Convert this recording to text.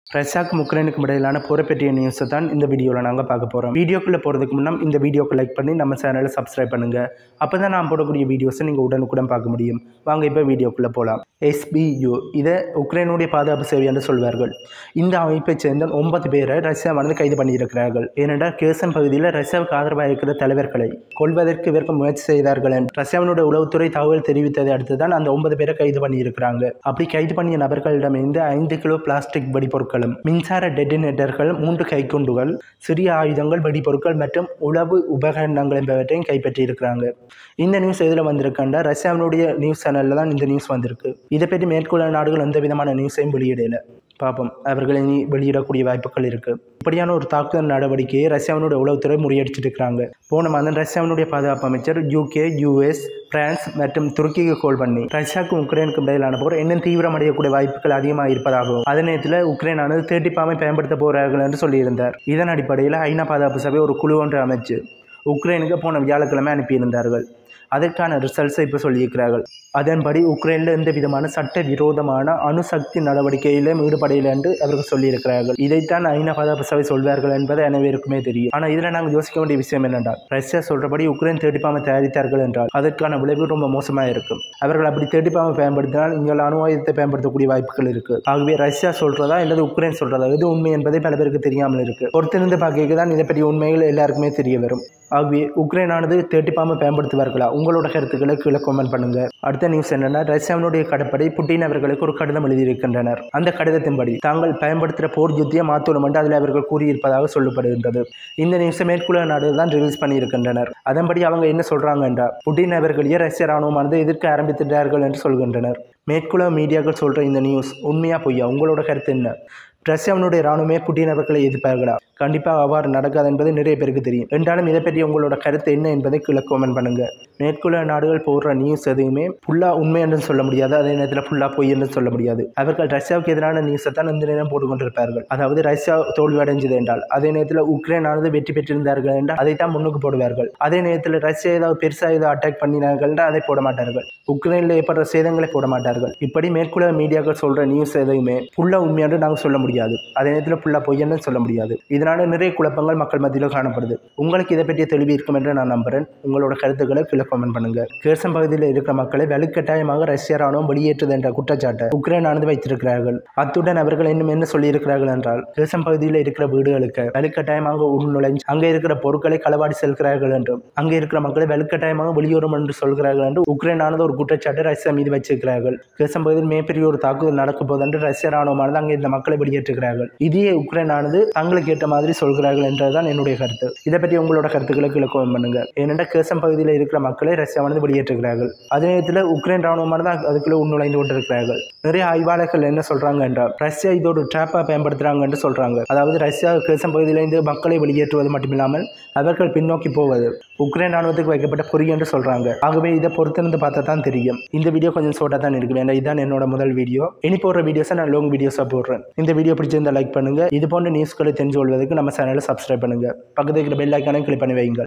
ரஷ்யாவுக்கும் உக்ரைனுக்கும் இடையிலான போரை பற்றிய நியூஸை தான் இந்த வீடியோவில் நாங்கள் பார்க்க போகிறோம். வீடியோக்குள்ளே போகிறதுக்கு முன்னாடி இந்த வீடியோக்கு லைக் பண்ணி நம்ம சேனலை சப்ஸ்கிரைப் பண்ணுங்கள். அப்போ தான் நான் போடக்கூடிய வீடியோஸை நீங்கள் உடனுக்குடன் பார்க்க முடியும். வாங்க இப்போ வீடியோக்குள்ளே போகலாம். SBU இதை உக்ரைனுடைய பாதுகாப்பு சேவை என்று சொல்வார்கள். இந்த அமைப்பைச் சேர்ந்த 9 பேரை ரஷ்யாவானது கைது பண்ணியிருக்கிறார்கள். ஏனென்றால் கேசன் பகுதியில் ரஷ்யாவுக்கு ஆதரவாக இருக்கிற தலைவர்களை கொள்வதற்கு இவருக்கு முயற்சி செய்தார்கள் என்று ரஷ்யாவினுடைய உளவுத்துறை தகவல் தெரிவித்ததை அடுத்து தான் அந்த 9 பேரை கைது பண்ணியிருக்கிறாங்க. அப்படி கைது பண்ணிய நபர்களிடமிருந்து 5 கிலோ பிளாஸ்டிக் வெடிப்பொருட்கள், மின்சார டெட்டினேட்டர்கள், 3 கைக்குண்டுகள், சிறிய ஆயுதங்கள், வெடிப்பொருட்கள் மற்றும் உளவு உபகரணங்கள் என்பவற்றையும் கைப்பற்றியிருக்கிறாங்க. இந்த நியூஸ் எதில் வந்திருக்காண்டா ரஷ்யாவினுடைய நியூஸ் சேனலில் தான் இந்த நியூஸ் வந்திருக்கு. இதை பற்றி மேற்குள்ள நாடுகள் எந்த விதமான நியூஸையும் வெளியிடல. பார்ப்போம், அவர்கள் இனி வெளியிடக்கூடிய வாய்ப்புகள் இருக்குது. இப்படியான ஒரு தாக்குதல் நடவடிக்கையை ரஷ்யாவினுடைய உளவுத்துறை முறியடிச்சிட்டு இருக்கிறாங்க. போன மாதம் ரஷ்யாவினுடைய பாதுகாப்பு அமைச்சர் UK, US, பிரான்ஸ் மற்றும் துருக்கிக்கு கோல் பண்ணி ரஷ்யாவுக்கும் உக்ரைனுக்கும் இடையிலான போர் இன்னும் தீவிரமடையக்கூடிய வாய்ப்புகள் அதிகமாக இருப்பதாகவும் அதே நேரத்தில் உக்ரைனானது தேட்டிப்பாமை பயன்படுத்த போகிறார்கள் என்று சொல்லியிருந்தார். இதன் அடிப்படையில் ஐநா பாதுகாப்பு சபை ஒரு குழு ஒன்று அமைச்சு உக்ரைனுக்கு போன வியாழக்கிழமை அனுப்பியிருந்தார்கள். அதற்கான ரிசல்ட்ஸை இப்போ சொல்லியிருக்கிறார்கள். அதன்படி உக்ரைனில் எந்த விதமான சட்ட விரோதமான அணுசக்தி நடவடிக்கையிலும் ஈடுபடையில் என்று அவர்கள் சொல்லியிருக்கிறார்கள். இதைத்தான் ஐநா பாதுகாப்பு சபை சொல்வார்கள் என்பது அனைவருக்குமே தெரியும். ஆனால் இதில் நாங்கள் யோசிக்க வேண்டிய விஷயம் என்னென்றால் ரஷ்யா சொல்றபடி உக்ரைன் தேடிப்பாமை தயாரித்தார்கள் என்றால் அதற்கான விளைவு ரொம்ப மோசமாக இருக்கும். அவர்கள் அப்படி தேடிப்பாமை பயன்படுத்தினால் இங்கே அணு ஆயுதத்தை பயன்படுத்தக்கூடிய வாய்ப்புகள் இருக்கு. ஆகவே ரஷ்யா சொல்றதா அல்லது உக்ரைன் சொல்றதா எது உண்மை என்பதை பல பேருக்கு தெரியாமல் இருக்கு. பொறுத்திருந்து பார்க்க தான் இதை பற்றிய உண்மைகள் எல்லாருக்குமே தெரிய வரும். ஆகவே உக்ரைனானது தேடிப்பாமை பயன்படுத்துவார்களா? உங்களோட கருத்துக்களை கீழே கமெண்ட் பண்ணுங்க. அடுத்த நியூஸ் என்னன்னா ரஷ்யாவினுடைய கடற்படை புட்டின் அவர்களுக்கு ஒரு கடிதம் எழுதியிருக்கின்றனர். அந்த கடிதத்தின்படி தாங்கள் பயன்படுத்துகிற போர் யுத்தியை மாற்றணும் என்று அதில் அவர்கள் கூறியிருப்பதாக சொல்லப்படுகின்றது. இந்த நியூஸை மேற்குள்ள நாடுகள் தான் ரிலீஸ் பண்ணியிருக்கின்றனர். அதன்படி அவங்க என்ன சொல்றாங்க என்றால் புட்டின் அவர்களையே ரஷ்ய ராணுவமானது எதிர்க்க ஆரம்பித்திட்டார்கள் என்று சொல்கின்றனர். மேற்குள்ள மீடியாக்கள் சொல்ற இந்த நியூஸ் உண்மையா பொய்யா? உங்களோட கருத்து என்ன? ரஷ்யாவினுடைய ராணுவமே புட்டின் அவர்களை எதிர்ப்பார்களா? கண்டிப்பாக அவ்வாறு நடக்காது என்பது நிறைய பேருக்கு தெரியும். என்றாலும் இதை பற்றி உங்களோட கருத்து என்ன என்பதை கீழே கமெண்ட் பண்ணுங்க. மேற்குள்ள நாடுகள் போடுற நியூஸ் எதுவுமே ஃபுல்லா உண்மை என்று சொல்ல முடியாது, அதே நேரத்தில் ஃபுல்லா பொய் என்று சொல்ல முடியாது. அவர்கள் ரஷ்யாவுக்கு எதிரான நியூஸை தான் இந்த நேரம் போட்டுக்கொண்டிருப்பார்கள். அதாவது ரஷ்யா தோல்வி அடைஞ்சது என்றால் அதே நேரத்தில் உக்ரைனானது வெற்றி பெற்றிருந்தார்கள் என்றால் அதைத்தான் முன்னுக்கு போடுவார்கள். அதே நேரத்தில் ரஷ்யா ஏதாவது பெருசாக ஏதாவது அட்டாக் பண்ணினார்கள் என்றால் அதை போட மாட்டார்கள். உக்ரைனில் ஏற்படுற சேதங்களை போட மாட்டார்கள். இப்படி மேற்குள்ள மீடியாக்கள் சொல்ற நியூஸ் எதுவுமே ஃபுல்லா உண்மையானு நாங்கள் சொல்ல முடியாது, அதே நேரத்தில் ஃபுல்லா பொய்யன்னு சொல்ல முடியாது. இதனால நிறைய குழப்பங்கள் மக்கள் மத்தியில் காணப்படுது. உங்களுக்கு இதை பற்றிய தெளிவு இருக்கும் என்று நான் நம்புறேன். உங்களோட கருத்துக்களை கீழே கமெண்ட் பண்ணுங்க. கேர்சன் பகுதியில் இருக்கிற மக்களை வலுக்கட்டாயமாக ரஷ்ய ராணுவம் வெளியேற்றுது என்ற குற்றச்சாட்டை உக்ரைனானது வைத்திருக்கிறார்கள். அத்துடன் அவர்கள் இன்னும் என்ன சொல்லியிருக்கிறார்கள் என்றால் கேர்சன் பகுதியில் இருக்கிற வீடுகளுக்கு வலுக்கட்டாயமாக உள்நுழைஞ்சு அங்கே இருக்கிற பொருட்களை களவாடி செல்கிறார்கள் என்றும் அங்கே இருக்கிற மக்களை வலுக்கட்டாயமாக வெளியேறும் என்று சொல்கிறார்கள் என்று உக்ரைனானது ஒரு குற்றச்சாட்டை ரஷ்யா மீது வச்சிருக்கிறார்கள். கேர்சன் பகுதியில் மிகப்பெரிய ஒரு தாக்குதல் நடக்கும் போது என்று ரஷ்ய ராணுவமானது அங்கே இந்த மக்களை வெளியேற்றுகிறார்கள். இதையே உக்ரைனானது தங்களுக்கு ஏற்ற மாதிரி சொல்கிறார்கள் என்றதுதான் என்னுடைய கருத்து. இதை பற்றி உங்களோட கருத்துக்களை கீழே கமெண்ட் பண்ணுங்க. ஏனென்றால் கேர்சன் பகுதியில் இருக்கிற மக்களை ரஷ்யாவானது வெளியேற்றுகிறார்கள். அதே நேரத்தில் உக்ரைன் ராணுவமானது அதுக்குள்ள உள்நுழைந்து கொண்டிருக்கிறார்கள். நிறைய ஆய்வாளர்கள் என்ன சொல்றாங்க என்றால் ரஷ்யா இதோட ட்ராப்பா பயன்படுத்துறாங்க என்று சொல்றாங்க. அதாவது ரஷ்யா கேர்சன் பகுதியிலிருந்து மக்களை வெளியேற்றுவது மட்டுமில்லாமல் அவர்கள் பின்னோக்கி போவது உக்ரைன் ராணுவத்துக்கு வைக்கப்பட்ட பொறி என்று சொல்றாங்க. ஆகவே இதை பொறுத்திருந்து பார்த்தா தான் தெரியும். இந்த வீடியோ கொஞ்சம் ஷார்ட்டா தான் இருக்கு. வேண்டாம், இதுதான் என்னோட முதல் வீடியோ. இனி போடுற வீடியோஸை நான் லாங் வீடியோஸா போடுறேன். இந்த வீடியோ பிடிச்சிருந்தா லைக் பண்ணுங்க. இது போன்ற நியூஸ்களை தெரிஞ்சு கொள்வதற்கு நம்ம சேனலை சப்ஸ்கிரைப் பண்ணுங்க. பக்கத்துல இருக்கிற பெல் ஐக்கானை கிளிக் பண்ணி வைங்க.